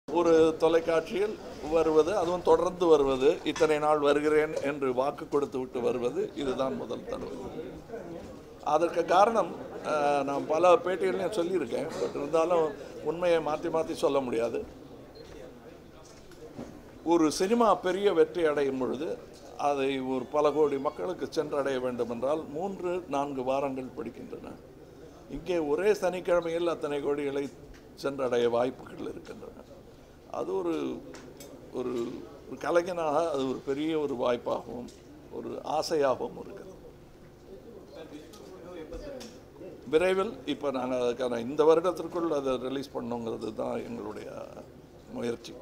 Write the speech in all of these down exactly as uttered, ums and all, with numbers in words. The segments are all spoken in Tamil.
ஒரு தொலைக்காட்சியில் வருவது, அதுவும் தொடர்ந்து வருவது, இத்தனை நாள் வருகிறேன் என்று வாக்கு கொடுத்து விட்டு வருவது, இதுதான் முதல் தடவை. அதற்கு காரணம் நான் பல பேட்டிகளையும் சொல்லியிருக்கேன். பட் இருந்தாலும் உண்மையை மாற்றி மாற்றி சொல்ல முடியாது. ஒரு சினிமா பெரிய வெற்றி அடையும் பொழுது அதை ஒரு பல கோடி மக்களுக்கு சென்றடைய வேண்டும் என்றால் மூன்று நான்கு வாரங்கள் பிடிக்கின்றன. இங்கே ஒரே சனிக்கிழமையில் அத்தனை கோடிகளை சென்றடைய வாய்ப்புகள் இருக்கின்றன. அது ஒரு ஒரு கலைஞனாக அது ஒரு பெரிய ஒரு வாய்ப்பாகவும் ஒரு ஆசையாகவும் இருக்கிறது. விரைவில் இப்போ நாங்கள் அதுக்கான இந்த வருடத்திற்குள் அதை ரிலீஸ் பண்ணோங்கிறது தான் எங்களுடைய முயற்சி.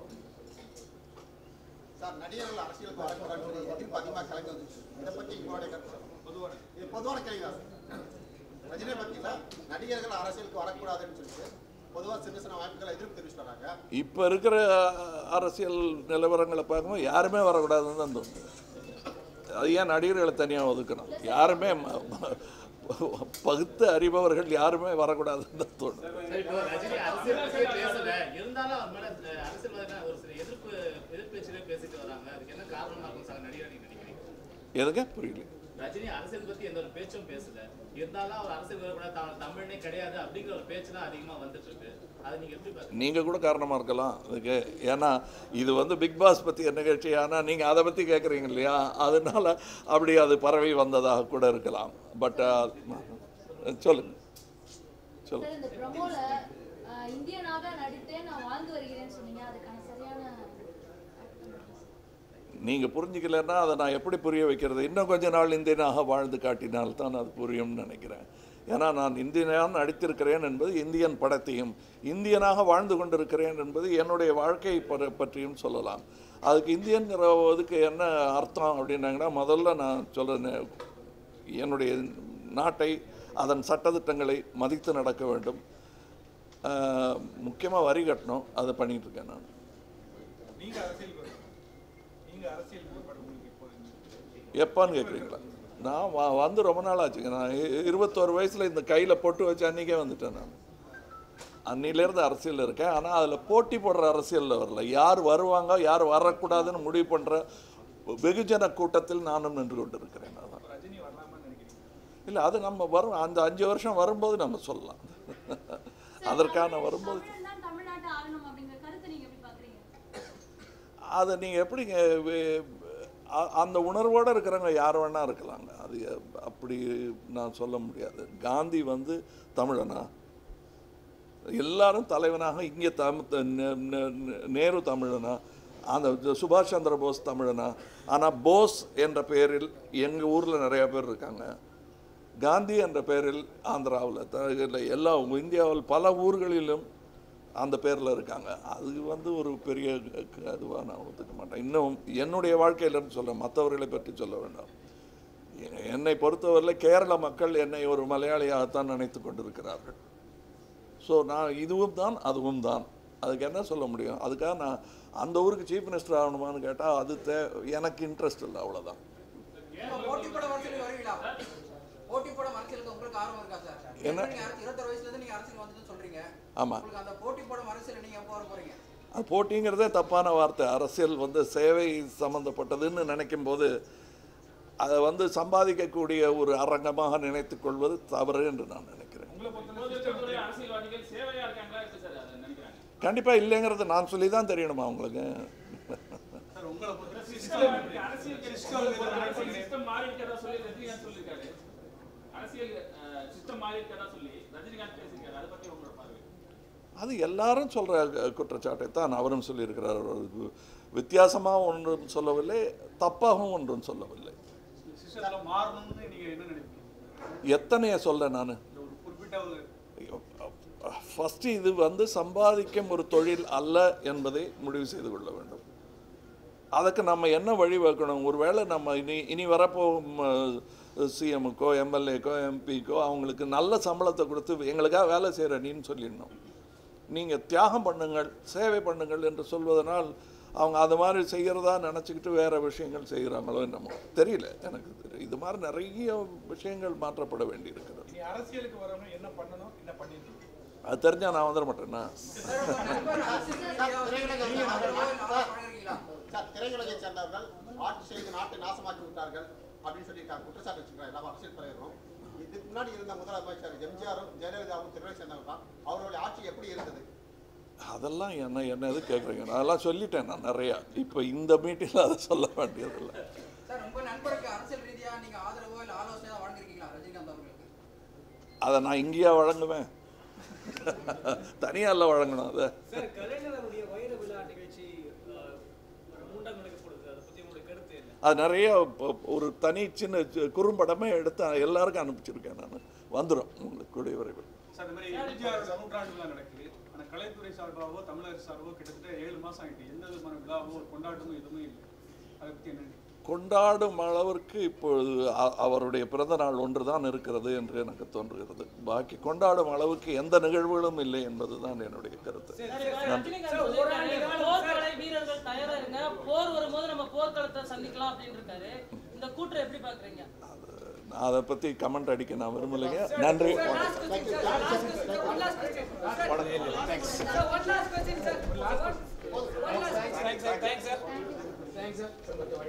இப்போ இருக்கிற அரசியல் நிலவரங்களை பார்க்கும்போது யாருமே வரக்கூடாதுன்னு தான் தோணுது. அது ஏன் நடிகர்களை தனியாக ஒதுக்கணும்? யாருமே பகுத்து அறிபவர்கள் யாருமே வரக்கூடாதுன்னு தான் தோணும். எதுங்க புரியல? ரஜினி அரசியல் பத்தி எந்த ஒரு பேச்சும் பேசல, இருந்தாலும் அவர் அரசியல் வரக்கூடாது, தமிழனே கிடையாது அப்படிங்கிற ஒரு பேச்சு தான் அதிகமாக வந்துட்டு இருக்கு. அதை நீங்க எப்படி பாருங்க? நீங்க கூட காரணமா இருக்கலாம் அதுக்கு. ஏன்னா இது வந்து பிக் பாஸ் பத்தி நிகழ்ச்சி, ஆனால் நீங்க அதை பத்தி கேட்குறீங்க இல்லையா, அதனால அப்படி அது பரவி வந்ததாக கூட இருக்கலாம். பட் சொல்லுங்க சொல்லுங்க. நீங்கள் புரிஞ்சிக்கலன்னா அதை நான் எப்படி புரிய வைக்கிறது? இன்னும் கொஞ்ச நாள் இந்தியனாக வாழ்ந்து காட்டினால் தான் அது புரியும்னு நினைக்கிறேன். ஏன்னா நான் இந்தியனாக நடித்திருக்கிறேன் என்பது இந்தியன் படத்தையும், இந்தியனாக வாழ்ந்து கொண்டிருக்கிறேன் என்பது என்னுடைய வாழ்க்கையை பற்றியும் சொல்லலாம். அதுக்கு இந்தியன்கிற இதுக்கு என்ன அர்த்தம் அப்படின்னாங்கன்னா, முதல்ல நான் சொல்கிறேன், என்னுடைய நாட்டை அதன் சட்டத்திட்டங்களை மதித்து நடக்க வேண்டும். முக்கியமாக வரி கட்டணும், அதை பண்ணிகிட்ருக்கேன் நான். எப்போன்னு கேட்குறீங்களா? நான் வந்து ரொம்ப நாள் ஆச்சுங்க. நான் இருபத்தோரு வயசில் இந்த கையில் பொட்டு வச்சு அன்றைக்கே வந்துட்டேன். நான் அன்னிலேருந்து அரசியலில் இருக்கேன். ஆனால் அதில் போட்டி போடுற அரசியலில் வரல. யார் வருவாங்க யார் வரக்கூடாதுன்னு முடிவு பண்ணுற வெகுஜன கூட்டத்தில் நானும் நின்று கொண்டு இருக்கிறேன். அதான் இல்லை, அது நம்ம வரும் அந்த அஞ்சு வருஷம் வரும்போது நம்ம சொல்லலாம். அதற்கான வரும்போது அதை நீங்கள் எப்படிங்க அந்த உணர்வோடு இருக்கிறவங்க யார் வேணா இருக்கலாங்க. அது அப்படி நான் சொல்ல முடியாது. காந்தி வந்து தமிழனா? எல்லாரும் தலைவனாக இங்கே தம் நேரு தமிழனா? அந்த சுபாஷ் சந்திர போஸ் தமிழனா? ஆனால் போஸ் என்ற பெயரில் எங்கள் ஊரில் நிறையா பேர் இருக்காங்க. காந்தி என்ற பெயரில் ஆந்திராவில், எல்லா இந்தியாவில் பல ஊர்களிலும் அந்த பேரில் இருக்காங்க. அது வந்து ஒரு பெரிய அதுவாக நான் ஒத்துக்க மாட்டேன். இன்னும் என்னுடைய வாழ்க்கையிலன்னு சொல்கிறேன், மற்றவர்களை பற்றி சொல்ல வேண்டாம். என்னை பொறுத்தவரையில் கேரள மக்கள் என்னை ஒரு மலையாளியாகத்தான் நினைத்து கொண்டிருக்கிறார்கள். ஸோ நான் இதுவும் தான் அதுவும் தான். அதுக்கு என்ன சொல்ல முடியும்? அதுக்காக நான் அந்த ஊருக்கு சீஃப் மினிஸ்டர் ஆகணுமான்னு கேட்டால் அது தே எனக்கு இன்ட்ரெஸ்ட் இல்லை, அவ்வளோதான். என்ன ஆமாம், அது போட்டிங்கிறதே தப்பான வார்த்தை. அரசியல் வந்து சேவை சம்மந்தப்பட்டதுன்னு நினைக்கும் போது அதை வந்து சம்பாதிக்கக்கூடிய ஒரு அரங்கமாக நினைத்துக் கொள்வது தவறு என்று நான் நினைக்கிறேன். கண்டிப்பாக இல்லைங்கிறது நான் சொல்லி தான் தெரியணுமா உங்களுக்கு? அது எல்லாரும் சொல்கிற குற்றச்சாட்டை தான் அவரும் சொல்லியிருக்கிறார். வித்தியாசமாக ஒன்றும் சொல்லவில்லை, தப்பாகவும் ஒன்றும் சொல்லவில்லை. எத்தனைய சொல்ல நான் ஃபஸ்ட்டு இது வந்து சம்பாதிக்கும் ஒரு தொழில் அல்ல என்பதை முடிவு செய்து கொள்ள வேண்டும். அதுக்கு நம்ம என்ன வழி வைக்கணும்? ஒருவேளை நம்ம இனி இனி வரப்போகும் சிஎம்முக்கோ எம்எல்ஏக்கோ எம்பிக்கோ அவங்களுக்கு நல்ல சம்பளத்தை கொடுத்து எங்களுக்காக வேலை செய்கிற நீன்னு சொல்லிடணும். நீங்கள் தியாகம் பண்ணுங்கள், சேவை பண்ணுங்கள் என்று சொல்வதனால் அவங்க அது மாதிரி செய்கிறதா நினச்சிக்கிட்டு வேறு விஷயங்கள் செய்கிறாங்களோ என்னமோ தெரியல எனக்கு. இது மாதிரி நிறைய விஷயங்கள் மாற்றப்பட வேண்டி இருக்கிறது. அரசியலுக்கு வரணும், என்ன பண்ணணும், என்ன பண்ணிட்டு அது தெரிஞ்சால் நான் வந்துட மாட்டேன்னா? நாட்டை நாசமாக்கி விட்டார்கள் அப்படின்னு சொல்லி குற்றச்சாட்டு வச்சுக்கிறாங்க எல்லா அரசியல் தலைவரும். இதுக்கு முன்னாடி இருந்த முதலமைச்சர் எம்ஜிஆரும் ஜெயலலிதாவும் திருவை சேர்ந்தவங்க தான். அவர்களுடைய ஆட்சி எப்படி இருந்தது? அதெல்லாம் என்ன என்ன எது கேட்குறீங்க? நான் அதெல்லாம் சொல்லிட்டேன் நான் நிறையா. இப்போ இந்த மீட்டிங்கில் அதை சொல்ல வேண்டியதில்லை. சார், உங்கள் நண்பருக்கு அரசியல் ரீதியாக நீங்கள் ஆதரவோ இல்லை ஆலோசனை வழங்கிருக்கீங்களா ரஜினிகாந்த் அவர்களுக்கு? அதை நான் இங்கேயா வழங்குவேன்? தனியால வழங்கணும். அதை சார், கலைஞருடைய வைர விழா நிகழ்ச்சி மூன்றாம் நடக்கப்படுது, அதை பற்றி உங்களுடைய கருத்து என்ன? அது நிறைய ஒரு தனி சின்ன குறும்படமே எடுத்து எல்லாருக்கும் அனுப்பிச்சிருக்கேன் நான். வந்துடும் உங்களுக்கு கூடிய விரைவில். சார், இந்த மாதிரி எம்ஜிஆர் நூற்றாண்டு விழா நடக்குது. ஆனால் கலைத்துறை சார்பாகவோ தமிழக சார்போ கிட்டத்தட்ட ஏழு மாதம் ஆகிட்டு எந்த விதமான விழாவோ ஒரு கொண்டாட்டமும் எதுவுமே இல்லை. அதை பற்றி என்ன? கொண்டாடும் அளவிற்கு இப்பொழுது அவருடைய பிறந்த நாள் ஒன்று தான் இருக்கிறது என்று எனக்கு தோன்றுகிறது. பாக்கி கொண்டாடும் அளவுக்கு எந்த நிகழ்வுகளும் இல்லை என்பதுதான் என்னுடைய கருத்து. வீரர்கள் தயாரா இருங்க, போர் வரும்போது நம்ம போர்க்களத்தை சந்திக்கலாம் அப்படின்னு இருக்காரு. இந்த கூற்றை எப்படி பாக்குறீங்க? அதை பத்தி கமெண்ட் அடிக்க நான் விரும்பலைங்க. நன்றி.